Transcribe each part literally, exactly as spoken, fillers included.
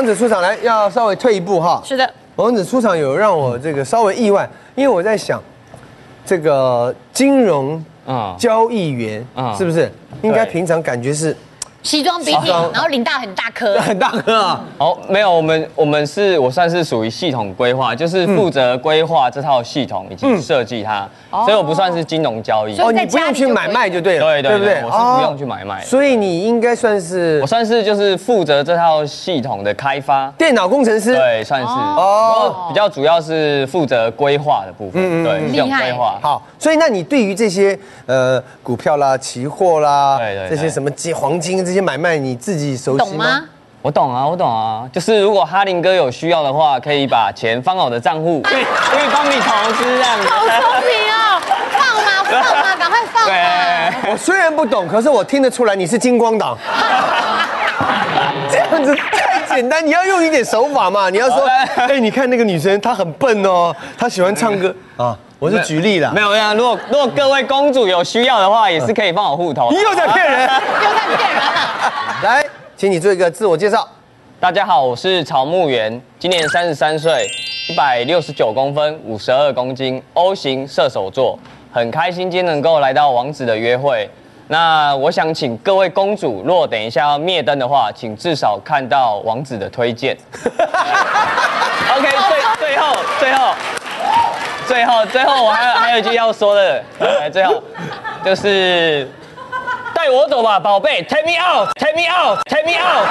王子出场来，要稍微退一步哈。 是的， 王子出场有让我这个稍微意外，因为我在想，这个金融啊交易员啊，是不是应该平常感觉是？ 西装笔挺，然后领大很大颗， 很大颗啊！ 哦，没有，我们我们是我算是属于系统规划，就是负责规划这套系统以及设计它，所以我不算是金融交易。 哦，你不用去买卖就对了， 对对不对？ 我是不用去买卖， 所以你应该算是我算是就是负责这套系统的开发， 电脑工程师， 对，算是哦，比较主要是负责规划的部分，对，系统规划。 好，所以那你对于这些呃股票啦、期货啦， 对对， 这些什么金黄金这些买卖，你自己熟悉吗？ 我懂啊，我懂啊，就是如果哈林哥有需要的话，可以把钱放好我的账户，可以可以帮你投资这样子。 好聪明哦，放吗？放吗？赶快放对， 我虽然不懂，可是我听得出来你是金光党。这样子太简单，你要用一点手法嘛。你要说，哎，你看那个女生，她很笨哦，她喜欢唱歌啊。我是举例啦， 没有呀。如果如果各位公主有需要的话，也是可以放我户头。 你又在骗人， 又在骗人。 来，请你做一个自我介绍。 大家好，我是曹木源，今年三十三岁，一百六十九公分，五十二公斤 ，O 型射手座，很开心今天能够来到王子的约会。那我想请各位公主，如果等一下要灭灯的话，请至少看到王子的推荐。OK， 最最后最后最后最后我还有还有一句要说的，来最后就是带我走吧，宝贝 ，Take me out，Take me out，Take me out。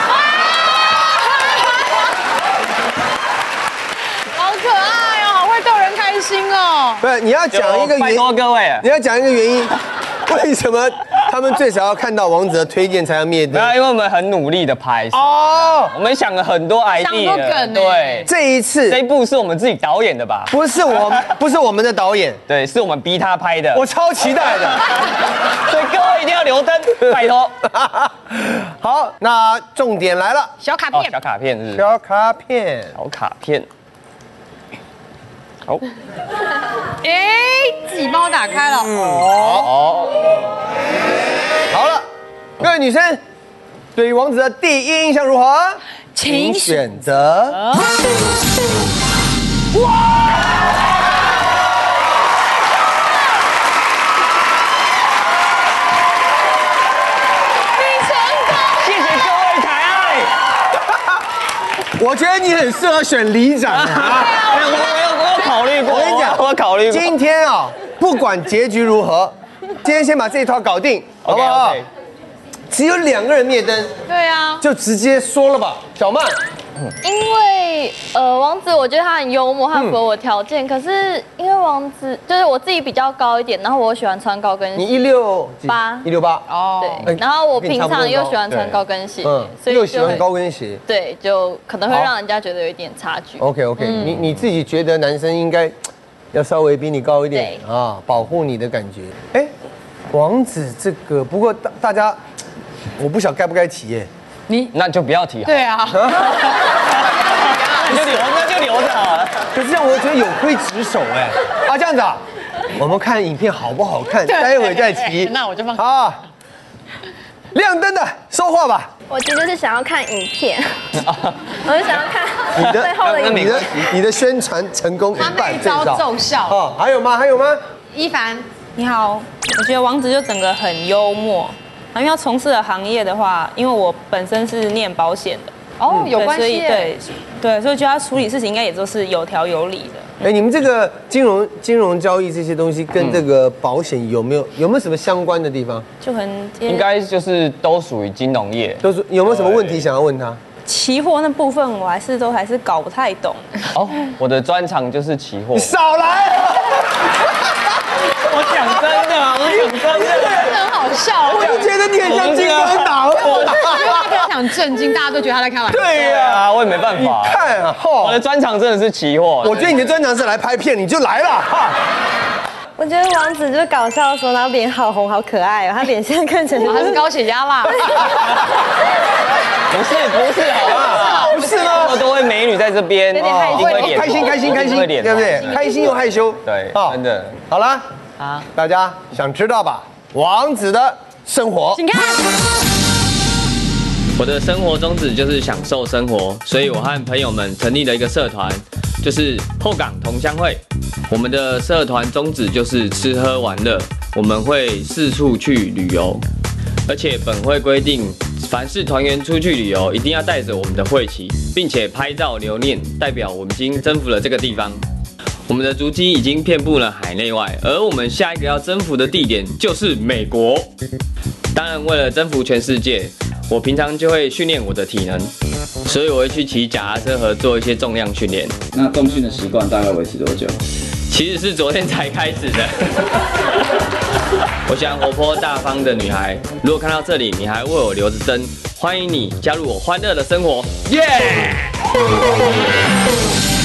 好可爱哦，好会逗人开心哦。 不是，你要讲一个原因， 拜托各位， 你要讲一个原因，为什么他们最少要看到王子的推荐才要灭灯？ 没有，因为我们很努力的拍摄哦，我们想了很多 idea， 想很多梗， 对， 这一次这一部是我们自己导演的吧？ 不是我，不是我们的导演， 对，是我们逼他拍的。 我超期待的， 所以各位一定要留灯，拜托。 好，那重点来了， 小卡片， 小卡片是小卡片， 小卡片。好， 哎，自己帮我打开了。 哦，好了，各位女生，对于王子的第一印象如何？请选择。哇！ 你成功， 谢谢各位抬爱。 我觉得你很适合选里长啊！ 我有我有我有考虑过， 我跟你讲， 我有考虑过。 今天啊，不管结局如何，今天先把这一套搞定，好不好？ OK， 只有两个人灭灯， 对啊， 就直接说了吧，小曼。 因为呃，王子我觉得他很幽默，他符合我条件。可是因为王子就是我自己比较高一点，然后我喜欢穿高跟鞋。 你一六八， 一六八哦。对，然后我平常又喜欢穿高跟鞋， 嗯， 所以又喜欢高跟鞋， 对，就可能会让人家觉得有一点差距。 OK OK，你你自己觉得男生应该要稍微比你高一点啊，保护你的感觉。哎，王子这个，不过大大家，我不晓得该不该提耶。 你那就不要提。 对啊， 那就留，那就留着好了。 可是这样我觉得有亏职守哎。啊，这样子啊，我们看影片好不好看，待会再提。 那我就放。 好，亮灯的说话吧。 我其实是想要看影片，我是想要看你的最后的影你的片。 你的宣传成功一他那半一招奏效。 哦，还有吗？还有吗？ 一凡， 你好，我觉得王子就整个很幽默。因为要从事的行业的话，因为我本身是念保险的， 哦，有关系。 对对，所以觉得他处理事情应该也都是有条有理的。 哎，你们这个金融金融交易这些东西跟这个保险有没有有没有什么相关的地方？ 就很应该就是都属于金融业， 都是有没有什么问题想要问他？ 期货那部分我还是都还是搞不太懂。 哦，我的专长就是期货。 你少来！ 我讲真的，我讲真的， 真的很好笑。 我就觉得你很像金刚党。 因为他讲震惊，大家都觉得他在开玩笑。 对呀，我也没办法。 看啊， 我的专长真的是期货。 我觉得你的专长是来拍片，你就来了哈。 我觉得王子就是搞笑的时候，然后脸好红，好可爱哦，他脸现在看起来他是高血压啦。 不是不是，好不好？ 不是吗？ 那么多位美女在这边， 有点害羞一定会脸开心开心开心，对不对？开心又害羞。 对，真的。 好了啊，大家想知道吧？王子的生活， 请看。 我的生活宗旨就是享受生活，所以我和朋友们成立了一个社团，就是后港同乡会。我们的社团宗旨就是吃喝玩乐，我们会四处去旅游，而且本会规定，凡是团员出去旅游，一定要带着我们的会旗，并且拍照留念，代表我们已经征服了这个地方。我们的足迹已经遍布了海内外，而我们下一个要征服的地点就是美国。当然，为了征服全世界，我平常就会训练我的体能，所以我会去骑脚踏车和做一些重量训练。 那重训的习惯大概维持多久？ 其实是昨天才开始的。我喜欢活泼大方的女孩，如果看到这里你还为我留着灯，欢迎你加入我欢乐的生活，耶、yeah!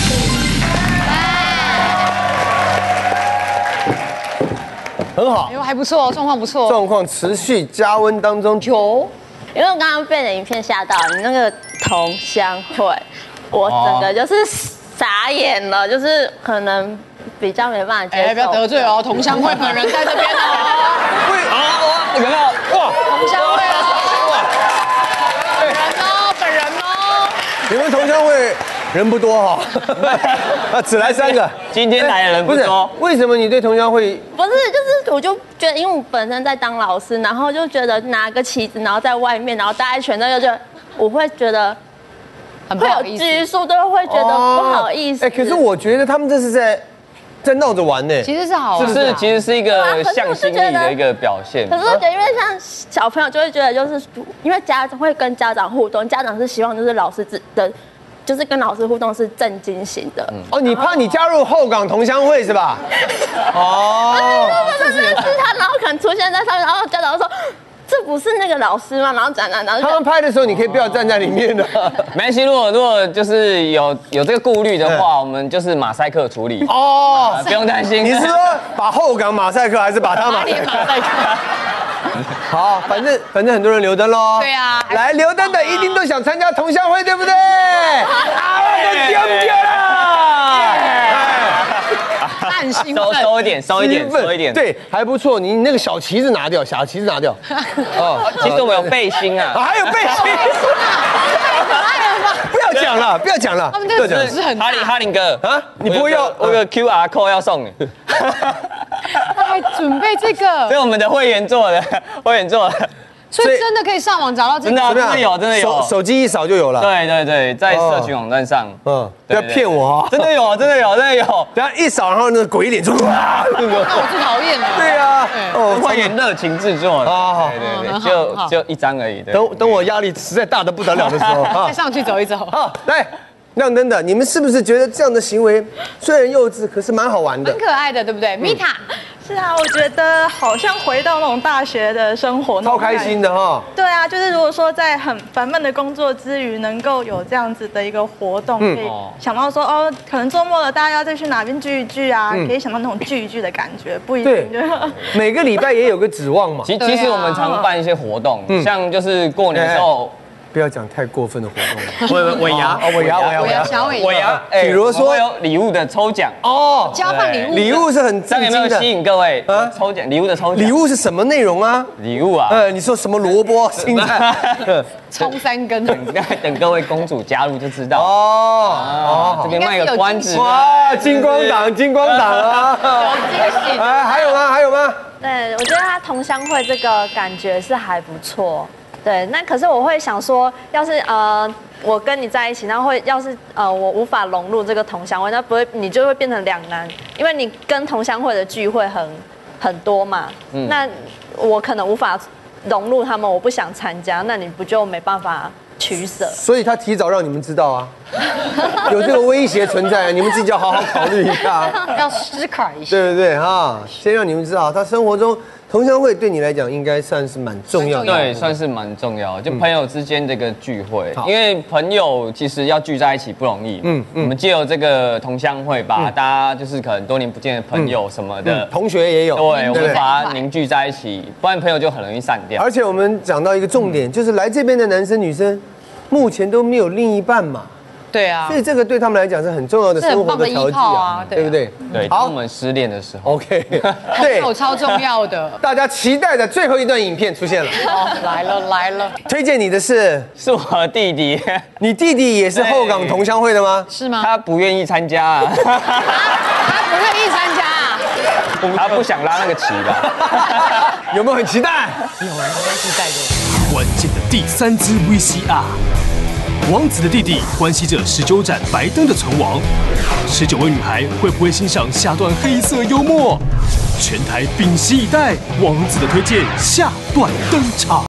很好哎，呦，还不错，状况不错。 状况持续加温当中。 有， 因为我刚刚被你的影片吓到，你那个同乡会，我整个就是傻眼了，就是可能比较没办法接受。 哎，不要得罪哦，同乡会本人在这边哦。 喂， 啊，有没有？哇， 同乡会哦，本人哦，本人哦。 你们同乡会人不多哈，啊，只来三个。 今天来的人不不是多， 为什么你对同乡会？ 不是，就是我就觉得，因为我本身在当老师，然后就觉得拿个旗子，然后在外面，然后大家全都就觉得，我会觉得会有很不好意思。 拘束，都会觉得不好意思。 哎，可是我觉得他们这是在在闹着玩呢。 其实是好玩的啊， 就是其实是一个向心力的一个表现。 可是我觉得，因为像小朋友就会觉得，就是因为家长会跟家长互动，家长是希望就是老师自的，就是跟老师互动是正经型的。 哦，你怕你加入后港同乡会是吧？哦， 就是认识他，然后可能出现在上面，然后家长就说。这不是那个老师吗？然后讲讲，然后他们拍的时候你可以不要站在里面的。 没关系，如果如果就是有有这个顾虑的话，我们就是马赛克处理哦啊，不用担心。 你是说把后港马赛克，还是把他马赛克？ 马赛克。 好，反正反正很多人留灯喽。 对啊来留灯的一定都想参加同乡会，对不对？啊，我都丢不丢了？ 很兴收奋。 收一点，收一点， 兴奋收一点。， 对，还不错。你那个小旗子拿掉，小旗子拿掉。哦， 其实我们有背心啊。 啊，还有背心。 太可爱了吧！ 不要讲了，不要讲了。 他们这个不要讲组织很大哈林哈林哥啊你不会要我有个 Q R code 要送你， 他还准备这个这，是我们的会员做的，会员做的， 所以真的可以上网找到这真的个。 啊真的有，真的有手。手机一扫就有了。 对对对，在社群网站上， 嗯，不要对对骗我啊！ 真的有，真的有，真的有。 等下一扫，然后那个鬼脸就哇，那个。 那我最讨厌了。 对啊，哦， 会员热情制作的， 哦对对对， 很好很好就就一张而已。对等等我压力实在大的不得了的时候啊再。上去走一走。 好，来亮灯的，你们是不是觉得这样的行为虽然幼稚，可是蛮好玩的很？可爱的，对不对？米塔， 是啊，我觉得好像回到那种大学的生活， 超开心。的哈。 对啊，就是如果说在很烦闷的工作之余，能够有这样子的一个活动， 嗯可以想到说哦，可能周末了，大家要再去哪边聚一聚啊， 嗯可以想到那种聚一聚的感觉，不一对定就。 每个礼拜也有个指望嘛。 其对啊其实我们常办一些活动嗯， 像就是过年的时候， 不要讲太过分的活动了。 尾尾牙哦，尾牙，尾牙， 我要小尾尾牙， 比如说我们会有礼物的抽奖， 哦， 交换礼物， 礼物是很这样震惊的有没有吸。引各位啊？ 抽奖礼物的抽奖， 礼物是什么内容啊？ 礼物啊， 呃，你说什么萝卜、青菜？ 冲三根。 等等各位公主加入就知道。 哦啊，这边卖个关子。 哇，金光党，金光党啊！ 惊喜哎，还有吗？还有吗？ 对，我觉得他同乡会这个感觉是还不错。对，那可是我会想说，要是呃我跟你在一起，然后会要是呃我无法融入这个同乡会，那不会你就会变成两难，因为你跟同乡会的聚会很很多嘛， 嗯那我可能无法融入他们，我不想参加，那你不就没办法取舍？ 所以他提早让你们知道啊，有这个威胁存在，你们自己要好好考虑一下， 要思考一下。 对不对哈？先让你们知道，他生活中同乡会对你来讲应该算是蛮重要的， 对，算是蛮重要的，就朋友之间这个聚会， 好因为朋友其实要聚在一起不容易， 嗯嗯嗯我们借由这个同乡会，把大家就是可能多年不见的朋友什么的， 嗯同学也有， 对，我不们把它凝聚在一起，不然朋友就很容易散掉。 而且我们讲到一个重点，就是来这边的男生女生，目前都没有另一半嘛， 对啊所，以这个对他们来讲是很重要的生活的调剂这很棒的依靠啊对啊对不对？ 对，当我们失恋的时候， ，OK，对， 有超重要的。 大家期待的最后一段影片出现了。 哦，来了来了， 推荐你的是是我弟弟， 你弟弟也是后港同乡会的吗？ 是吗？ 他不愿意参加啊， 他不愿意参加啊。 他不想拉那个旗吧？ 有没有很期待？ 关键的第三支 V C R， 王子的弟弟关系着十九盏白灯的存亡，十九位女孩会不会欣赏下段黑色幽默？全台屏息以待，王子的推荐下段登场。